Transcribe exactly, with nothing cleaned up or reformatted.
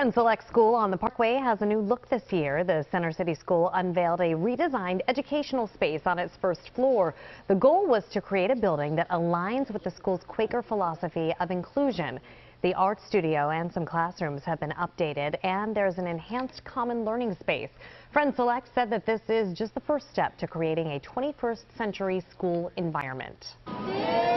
Friends Select School on the Parkway has a new look this year. The Center City School unveiled a redesigned educational space on its first floor. The goal was to create a building that aligns with the school's Quaker philosophy of inclusion. The art studio and some classrooms have been updated, and there's an enhanced common learning space. Friends Select said that this is just the first step to creating a twenty-first century school environment.